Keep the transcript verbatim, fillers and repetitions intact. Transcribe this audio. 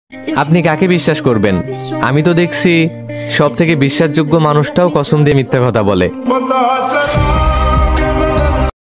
আপনি কাকে বিশ্বাস করবেন? আমি তো দেখছি সব থেকে বিশ্বাসযোগ্য মানুষটাও কসম দিয়ে মিথ্যা কথা বলে।